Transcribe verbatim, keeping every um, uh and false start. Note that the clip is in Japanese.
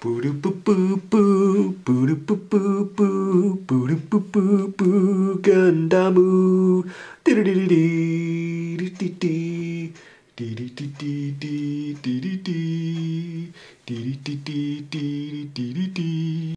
プルププープープルププープープルププープーガンダムテレレレレリティティティリティティティティリティティリティティティリティリティ